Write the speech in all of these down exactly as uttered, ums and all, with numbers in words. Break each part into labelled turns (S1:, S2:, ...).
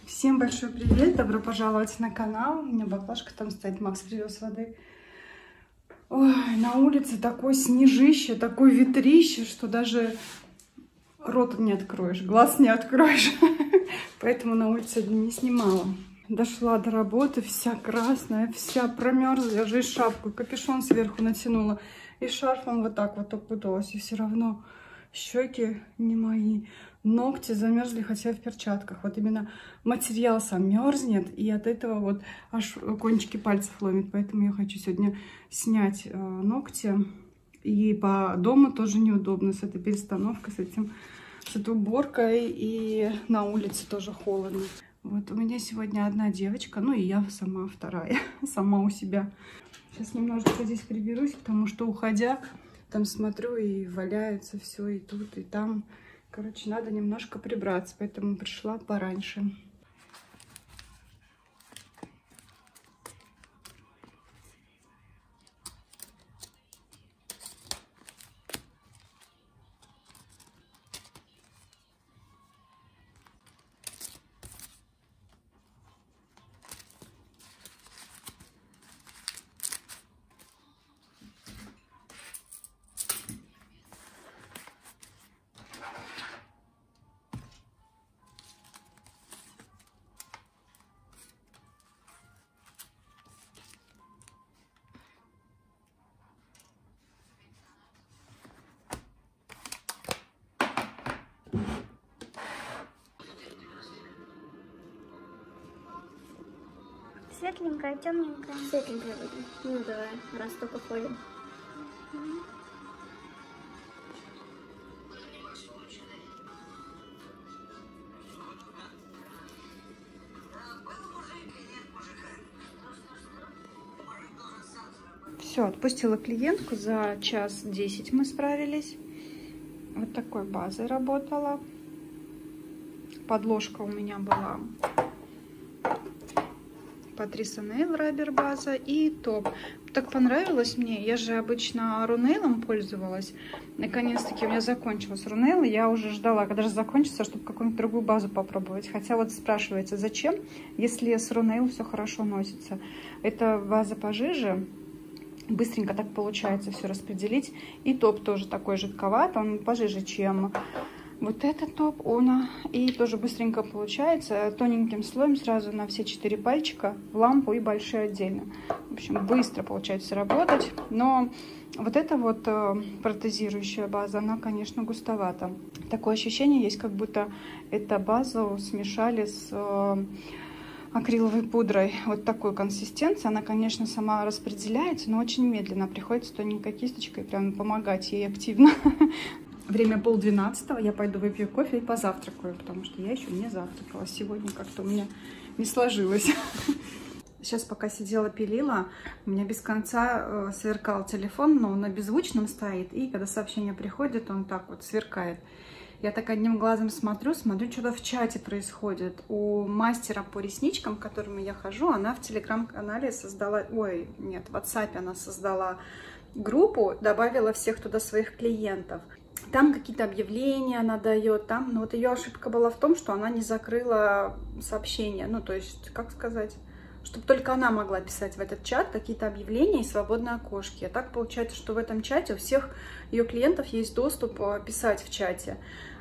S1: Всем большой привет, добро пожаловать на канал. У меня баклажка там стоит, Макс привез воды. Ой, на улице такое снежище, такое ветрище, что даже рот не откроешь, глаз не откроешь. Поэтому на улице не снимала. Дошла до работы, вся красная, вся промерзла. Я же и шапку, капюшон сверху натянула. И шарфом вот так вот окуталась. И все равно щеки не мои. Ногти замерзли, хотя в перчатках. Вот именно материал сам мерзнет, и от этого вот аж кончики пальцев ломит. Поэтому я хочу сегодня снять э, ногти. И по дому тоже неудобно с этой перестановкой, с этим, с этой уборкой. И на улице тоже холодно. Вот у меня сегодня одна девочка, ну и я сама вторая, сама у себя. Сейчас немножечко здесь приберусь, потому что, уходя, там смотрю, и валяется все, и тут, и там. Короче, надо немножко прибраться, поэтому пришла пораньше.
S2: Светленькая, темненькая. Светленькая будет. Ну давай, раз только ходим.
S1: Все, отпустила клиентку, за час десять мы справились. Вот такой базой работала. Подложка у меня была Patrice Nail Rubber база и топ. Так понравилось мне. Я же обычно рунейлом пользовалась. Наконец-таки у меня закончилась рунейл. Я уже ждала, когда же закончится, чтобы какую-нибудь другую базу попробовать. Хотя вот спрашивается, зачем, если с рунейл все хорошо носится. Это база пожиже. Быстренько так получается все распределить. И топ тоже такой жидковат. Он пожиже, чем вот этот топ, он и тоже быстренько получается, тоненьким слоем сразу на все четыре пальчика, в лампу и большие отдельно. В общем, быстро получается работать, но вот эта вот протезирующая база, она, конечно, густовата. Такое ощущение есть, как будто эту базу смешали с акриловой пудрой. Вот такой консистенции. Она, конечно, сама распределяется, но очень медленно. Приходится тоненькой кисточкой прям помогать ей активно. Время полдвенадцатого, я пойду выпью кофе и позавтракаю, потому что я еще не завтракала. Сегодня как-то у меня не сложилось. Сейчас пока сидела, пилила, у меня без конца э, сверкал телефон, но он на беззвучном стоит, и когда сообщение приходит, он так вот сверкает. Я так одним глазом смотрю, смотрю, что-то в чате происходит. У мастера по ресничкам, к которому я хожу, она в телеграм-канале создала, ой, нет, в WhatsApp она создала группу, добавила всех туда своих клиентов. Там какие-то объявления она дает, там, но вот ее ошибка была в том, что она не закрыла сообщения, ну, то есть, как сказать, чтобы только она могла писать в этот чат какие-то объявления и свободные окошки. А так получается, что в этом чате у всех ее клиентов есть доступ писать в чате.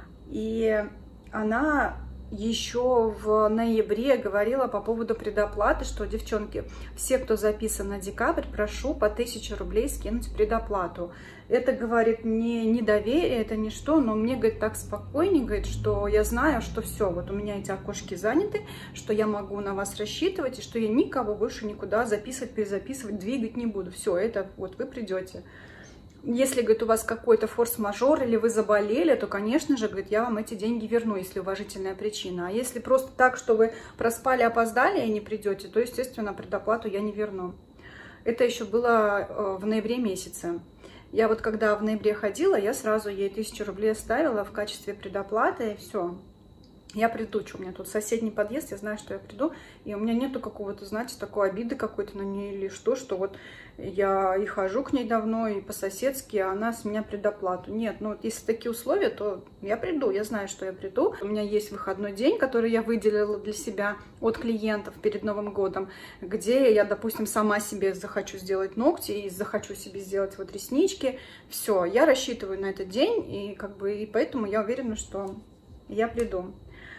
S1: И она еще в ноябре говорила по поводу предоплаты, что, девчонки, все, кто записан на декабрь, прошу по тысяче рублей скинуть предоплату. Это, говорит, не недоверие, это не что, но мне, говорит, так спокойнее, говорит, что я знаю, что все, вот у меня эти окошки заняты, что я могу на вас рассчитывать, и что я никого больше никуда записывать, перезаписывать, двигать не буду. Все, это вот вы придете. Если, говорит, у вас какой-то форс-мажор или вы заболели, то, конечно же, говорит, я вам эти деньги верну, если уважительная причина. А если просто так, что вы проспали, опоздали и не придете, то, естественно, предоплату я не верну. Это еще было в ноябре месяце. Я вот когда в ноябре ходила, я сразу ей тысячу рублей оставила в качестве предоплаты, и все. я приду, что у меня тут соседний подъезд, я знаю, что я приду, и у меня нету какого-то, знаете, такой обиды какой-то на нее или что, что вот я и хожу к ней давно, и по-соседски, а она с меня предоплату. Нет, ну вот если такие условия, то я приду, я знаю, что я приду. У меня есть выходной день, который я выделила для себя от клиентов перед Новым годом, где я, допустим, сама себе захочу сделать ногти и захочу себе сделать вот реснички. Все, я рассчитываю на этот день, и как бы и поэтому я уверена, что я приду.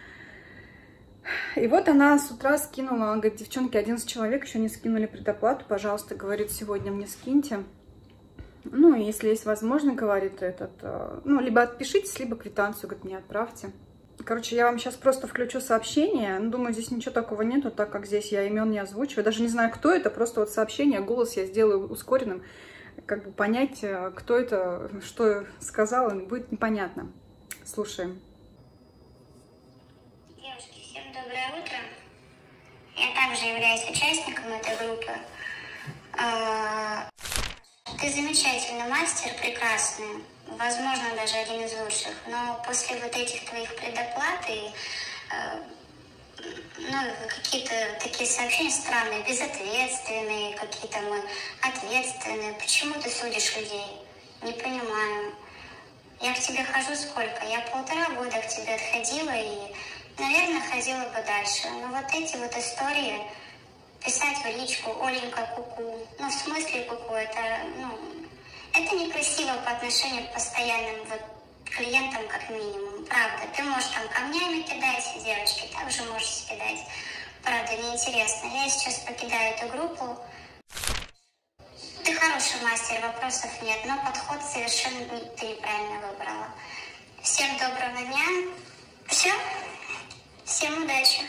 S1: И вот она с утра скинула, она говорит, девчонки, одиннадцать человек еще не скинули предоплату, пожалуйста, говорит, сегодня мне скиньте. Ну, если есть возможность, говорит, этот, ну, либо отпишитесь, либо квитанцию, говорит, мне отправьте. Короче, я вам сейчас просто включу сообщение, ну, думаю, здесь ничего такого нету, так как здесь я имен не озвучиваю, даже не знаю, кто это, просто вот сообщение, голос я сделаю ускоренным, как бы понять, кто это, что сказал, будет непонятно. Слушаем.
S3: Доброе утро. Я также являюсь участником этой группы. Ты замечательный мастер, прекрасный, возможно, даже один из лучших. Но после вот этих твоих предоплат и ну, какие-то такие сообщения странные, безответственные, какие-то мы ответственные. Почему ты судишь людей? Не понимаю. Я к тебе хожу сколько? Я полтора года к тебе отходила и... наверное, ходила бы дальше. Но вот эти вот истории, писать в личку, Оленька, ку-ку, ну, в смысле ку-ку, это, ну, это некрасиво по отношению к постоянным вот клиентам, как минимум. Правда, ты можешь там камнями кидать, девочки, также можешь кидать. Правда, неинтересно. Я сейчас покидаю эту группу. Ты хороший мастер, вопросов нет, но подход совершенно ты неправильно выбрала. Всем доброго дня. Все. Всем удачи!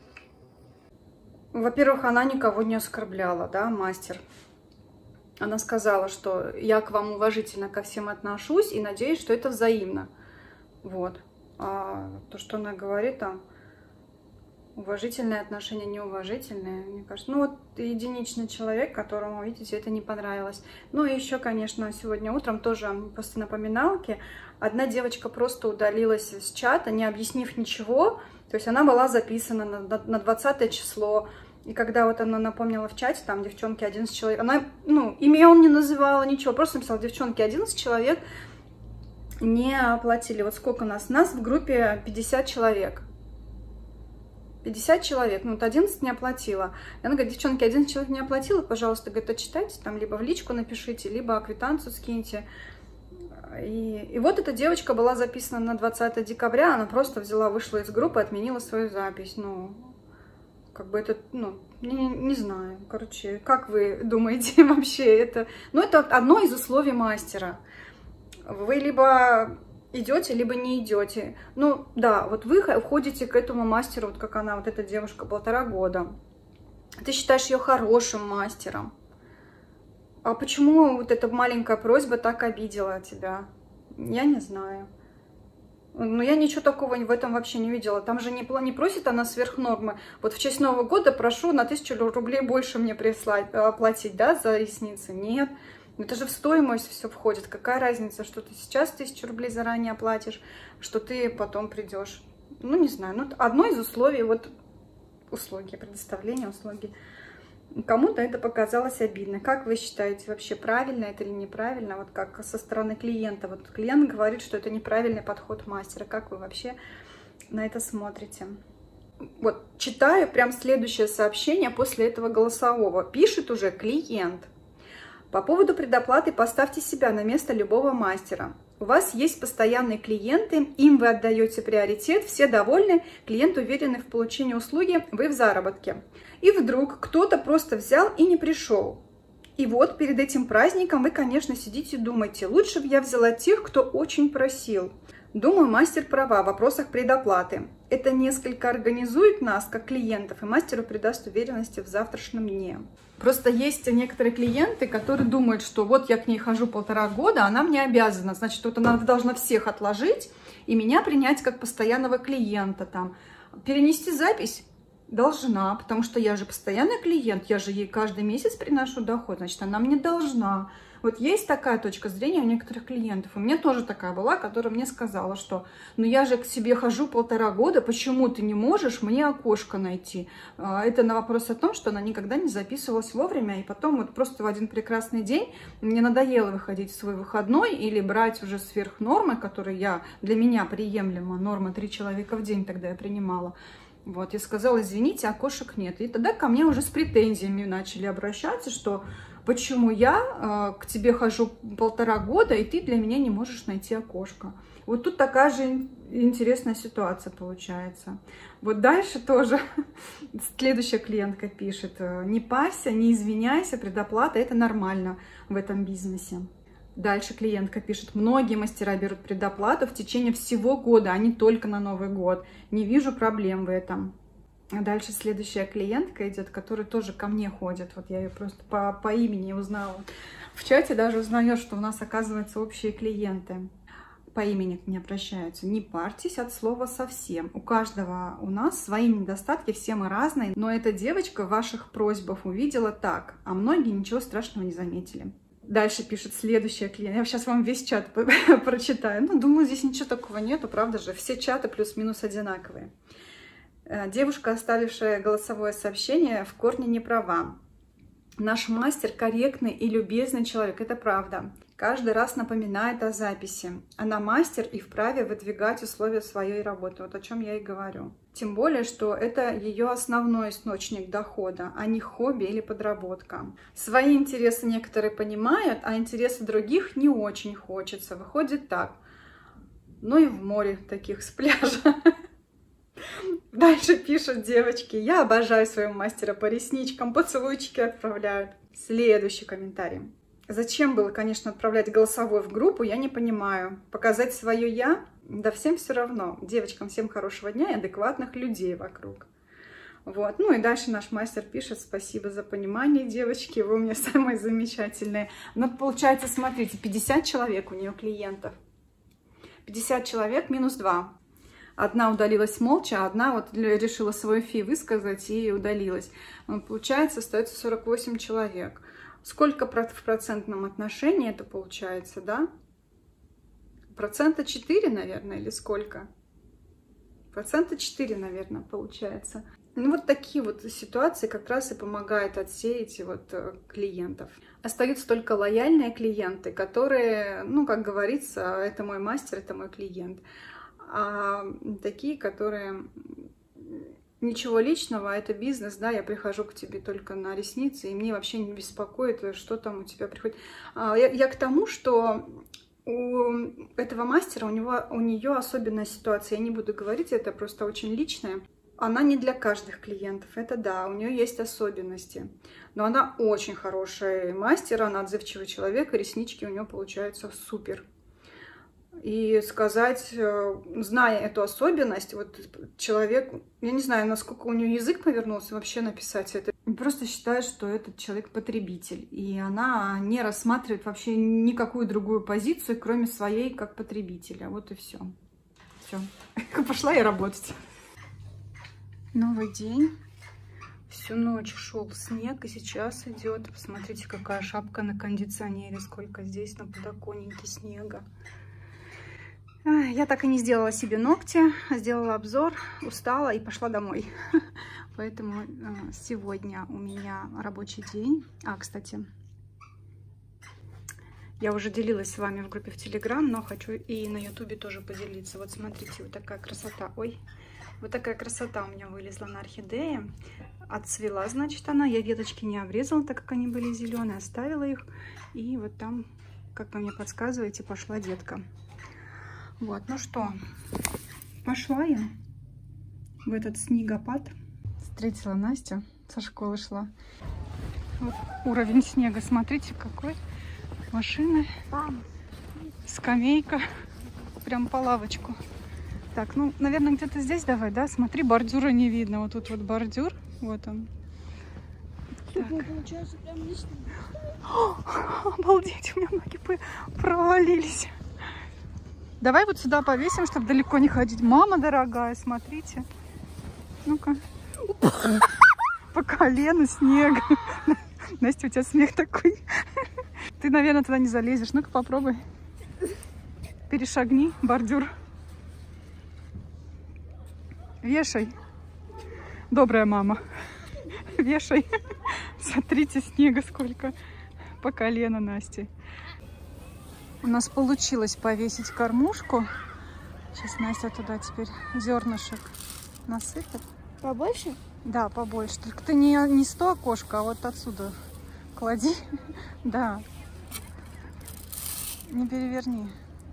S1: Во-первых, она никого не оскорбляла, да, мастер. Она сказала, что я к вам уважительно ко всем отношусь и надеюсь, что это взаимно. Вот. А то, что она говорит, там, уважительные отношения, неуважительные, мне кажется. Ну, вот единичный человек, которому, видите, это не понравилось. Ну, и еще, конечно, сегодня утром тоже после напоминалки одна девочка просто удалилась с чата, не объяснив ничего. То есть она была записана на, на двадцатое число. И когда вот она напомнила в чате, там, девчонки, одиннадцать человек, она, ну, имен не называла, ничего, просто написала, девчонки, одиннадцать человек не оплатили. Вот сколько нас? Нас в группе пятьдесят человек. пятьдесят человек, ну вот одиннадцать не оплатила. И она говорит, девчонки, одиннадцать человек не оплатила, пожалуйста, говорит, отчитайте, там, либо в личку напишите, либо квитанцию скиньте. И, и вот эта девочка была записана на двадцатое декабря, она просто взяла, вышла из группы, отменила свою запись. Ну, как бы это, ну, не, не знаю, короче, как вы думаете вообще это? Ну, это одно из условий мастера. Вы либо идете, либо не идете. Ну, да, вот вы входите к этому мастеру, вот как она, вот эта девушка, полтора года. Ты считаешь ее хорошим мастером. А почему вот эта маленькая просьба так обидела тебя? Я не знаю. Но я ничего такого в этом вообще не видела. Там же не, не просит она сверх нормы. Вот в честь Нового года прошу на тысячу рублей больше мне прислать, оплатить, да, за ресницы. Нет. Это же в стоимость все входит. Какая разница, что ты сейчас тысячу рублей заранее оплатишь, что ты потом придешь. Ну, не знаю. Ну, одно из условий, вот, услуги, предоставления услуги. Кому-то это показалось обидно. Как вы считаете, вообще правильно это или неправильно? Вот как со стороны клиента. Вот клиент говорит, что это неправильный подход мастера. Как вы вообще на это смотрите? Вот читаю прям следующее сообщение после этого голосового. Пишет уже клиент. По поводу предоплаты поставьте себя на место любого мастера. У вас есть постоянные клиенты, им вы отдаете приоритет, все довольны, клиент уверен в получении услуги, вы в заработке. И вдруг кто-то просто взял и не пришел. И вот перед этим праздником вы, конечно, сидите и думаете, лучше бы я взяла тех, кто очень просил. Думаю, мастер права в вопросах предоплаты. Это несколько организует нас, как клиентов, и мастеру придаст уверенности в завтрашнем дне. Просто есть некоторые клиенты, которые думают, что вот я к ней хожу полтора года, она мне обязана, значит, вот она должна всех отложить и меня принять как постоянного клиента, там, перенести запись. должна, потому что я же постоянный клиент, я же ей каждый месяц приношу доход, значит, она мне должна. Вот есть такая точка зрения у некоторых клиентов. У меня тоже такая была, которая мне сказала, что ну я же к себе хожу полтора года, почему ты не можешь мне окошко найти? Это на вопрос о том, что она никогда не записывалась вовремя, и потом вот просто в один прекрасный день мне надоело выходить в свой выходной или брать уже сверх нормы, которые я, для меня приемлема, норма три человека в день тогда я принимала. Вот, я сказала, извините, окошек нет. И тогда ко мне уже с претензиями начали обращаться, что почему я э, к тебе хожу полтора года, и ты для меня не можешь найти окошко. Вот тут такая же интересная ситуация получается. Вот дальше тоже следующая клиентка пишет, не парься, не извиняйся, предоплата, это нормально в этом бизнесе. Дальше клиентка пишет, многие мастера берут предоплату в течение всего года, а не только на Новый год. Не вижу проблем в этом. А дальше следующая клиентка идет, которая тоже ко мне ходит. Вот я ее просто по, по имени узнала. В чате даже узнаешь, что у нас, оказывается, общие клиенты. По имени к мне обращаются. Не парьтесь от слова совсем. У каждого у нас свои недостатки, все мы разные. Но эта девочка ваших просьбах увидела так, а многие ничего страшного не заметили. Дальше пишет следующая клиентка. Я сейчас вам весь чат прочитаю. Ну, думаю, здесь ничего такого нету, правда же? Все чаты плюс-минус одинаковые. Девушка, оставившая голосовое сообщение, в корне не права. Наш мастер корректный и любезный человек, это правда. Каждый раз напоминает о записи. Она мастер и вправе выдвигать условия своей работы. Вот о чем я и говорю. Тем более, что это ее основной источник дохода, а не хобби или подработка. Свои интересы некоторые понимают, а интересы других не очень хочется. Выходит так. Ну и в море таких с пляжа. Дальше пишут девочки, я обожаю своего мастера по ресничкам, поцелуйчики отправляют. Следующий комментарий. Зачем было, конечно, отправлять голосовой в группу, я не понимаю. Показать свое «я»? Да всем все равно. Девочкам всем хорошего дня и адекватных людей вокруг. Вот. Ну и дальше наш мастер пишет, спасибо за понимание, девочки, вы у меня самые замечательные. Но получается, смотрите, пятьдесят человек у нее клиентов. пятьдесят человек минус два. Одна удалилась молча, а одна вот решила свой фи высказать и удалилась. Получается, остается сорок восемь человек. Сколько в процентном отношении это получается, да? Процента четыре, наверное, или сколько? Процента четыре, наверное, получается. Ну, вот такие вот ситуации как раз и помогают отсеять вот клиентов. Остаются только лояльные клиенты, которые, ну, как говорится, это мой мастер, это мой клиент. А такие, которые ничего личного, это бизнес, да, я прихожу к тебе только на ресницы, и мне вообще не беспокоит, что там у тебя приходит. Я, я к тому, что у этого мастера, у него, у нее особенная ситуация, я не буду говорить, это просто очень личное. Она не для каждых клиентов, это да, у нее есть особенности. Но она очень хороший мастер, она отзывчивый человек, и реснички у нее получаются супер. И сказать, зная эту особенность, вот человек, я не знаю, насколько у нее язык повернулся вообще написать это. Просто считает, что этот человек потребитель. И она не рассматривает вообще никакую другую позицию, кроме своей как потребителя. Вот и все. Все. Пошла я работать. Новый день. Всю ночь шел снег, и сейчас идет. Посмотрите, какая шапка на кондиционере, сколько здесь на подоконнике снега. Я так и не сделала себе ногти, сделала обзор, устала и пошла домой. Поэтому сегодня у меня рабочий день. А, кстати, я уже делилась с вами в группе в Телеграм, но хочу и на Ютубе тоже поделиться. Вот смотрите, вот такая красота. Ой, вот такая красота у меня вылезла на орхидее. Отцвела, значит, она. Я веточки не обрезала, так как они были зеленые, оставила их. И вот там, как вы мне подсказываете, пошла детка. Вот, ну что, пошла я в этот снегопад. Встретила Настю, со школы шла. Вот уровень снега, смотрите, какой. Машины, скамейка, прям по лавочку. Так, ну, наверное, где-то здесь давай, да? Смотри, бордюра не видно. Вот тут вот бордюр, вот он. Так. Получается, прям не снег. Обалдеть, у меня ноги провалились. Давай вот сюда повесим, чтобы далеко не ходить. Мама дорогая, смотрите. Ну-ка. По колено снег. Настя, у тебя смех такой. Ты, наверное, туда не залезешь. Ну-ка попробуй. Перешагни бордюр. Вешай. Добрая мама. Вешай. Смотрите, снега сколько. По колено Насте. У нас получилось повесить кормушку. Сейчас Настя туда теперь зернышек насыпет.
S2: Побольше?
S1: Да, побольше. Только ты не, не с того окошка, а вот отсюда клади. Да. Не переверни.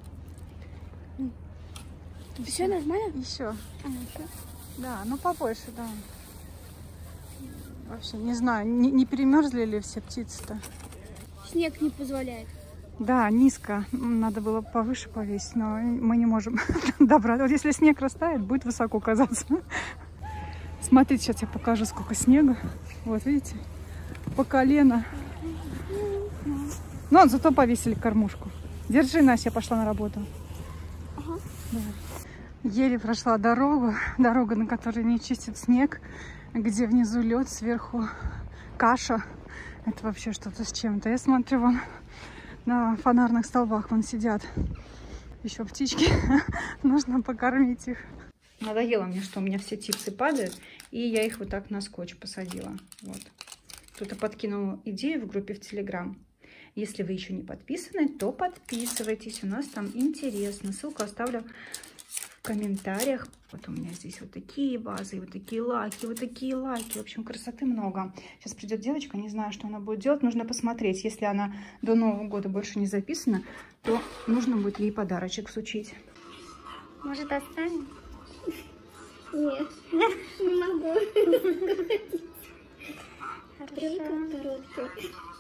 S2: Все нормально?
S1: Еще.
S2: А, еще.
S1: Да, ну побольше, да. Вообще, не знаю, не, не перемерзли ли все птицы-то?
S2: Снег не позволяет.
S1: Да, низко. Надо было повыше повесить, но мы не можем добраться. Вот если снег растает, будет высоко казаться. Смотрите, сейчас я покажу, сколько снега. Вот, видите? По колено. Ну, зато повесили кормушку. Держи, Настя, я пошла на работу.
S2: Ага.
S1: Еле прошла дорогу. Дорога, на которой не чистит снег. Где внизу лед, сверху каша. Это вообще что-то с чем-то. Я смотрю, вон на фонарных столбах вон сидят еще птички. Нужно покормить их. Надоело мне, что у меня все типсы падают. И я их вот так на скотч посадила. Вот. Кто-то подкинул идею в группе в Телеграм. Если вы еще не подписаны, то подписывайтесь. У нас там интересно. Ссылку оставлю в комментариях. Вот у меня здесь вот такие вазы, вот такие лаки, вот такие лаки. В общем, красоты много. Сейчас придет девочка, не знаю, что она будет делать. Нужно посмотреть. Если она до Нового года больше не записана, то нужно будет ей подарочек сучить.
S2: Может, оставим? Нет, не могу. Хорошо.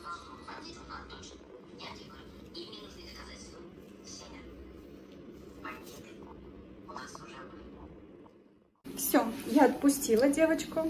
S1: Все, я отпустила девочку.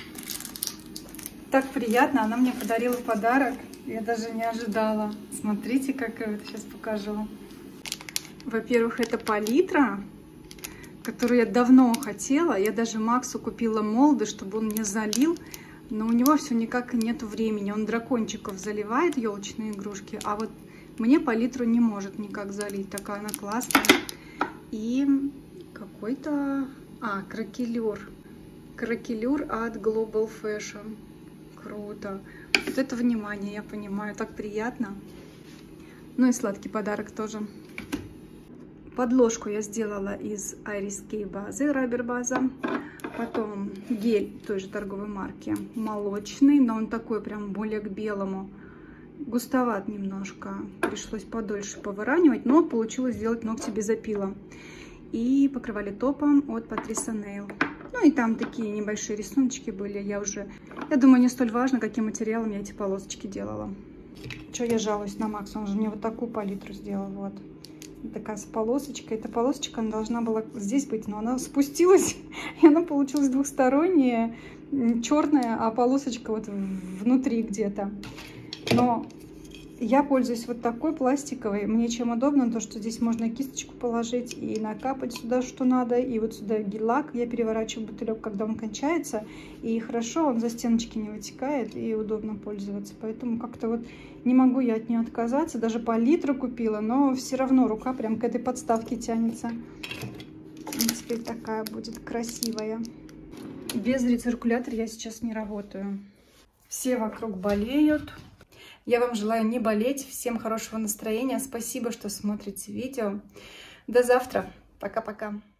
S1: Так приятно, она мне подарила подарок. Я даже не ожидала. Смотрите, какая это, сейчас покажу. Во-первых, это палитра, которую я давно хотела. Я даже Максу купила молды, чтобы он мне залил. Но у него все никак нету времени. Он дракончиков заливает, елочные игрушки. А вот мне палитру не может никак залить. Такая она классная. И какой-то... А, кракелюр. Кракелюр от Global Fashion. Круто. Вот это внимание, я понимаю. Так приятно. Ну и сладкий подарок тоже. Подложку я сделала из Iris K базы, Rubber база. Потом гель той же торговой марки. Молочный, но он такой прям более к белому. Густоват немножко. Пришлось подольше поворачивать, но получилось сделать ногти без опила. И покрывали топом от Patricia Nail. Ну и там такие небольшие рисуночки были. Я уже, я думаю, не столь важно, каким материалом я эти полосочки делала. Что я жалуюсь на Макса? Он же мне вот такую палитру сделал. Вот. Такая с полосочкой. Эта полосочка она должна была здесь быть, но она спустилась. И она получилась двухсторонняя, черная, а полосочка вот внутри где-то. Но я пользуюсь вот такой пластиковой. Мне чем удобно, то что здесь можно кисточку положить и накапать сюда, что надо. И вот сюда гель-лак. Я переворачиваю бутылек, когда он кончается. И хорошо, он за стеночки не вытекает. И удобно пользоваться. Поэтому как-то вот не могу я от нее отказаться. Даже палитру купила, но все равно рука прям к этой подставке тянется. И теперь такая будет красивая. Без рециркулятора я сейчас не работаю. Все вокруг болеют. Я вам желаю не болеть. Всем хорошего настроения. Спасибо, что смотрите видео. До завтра. Пока-пока.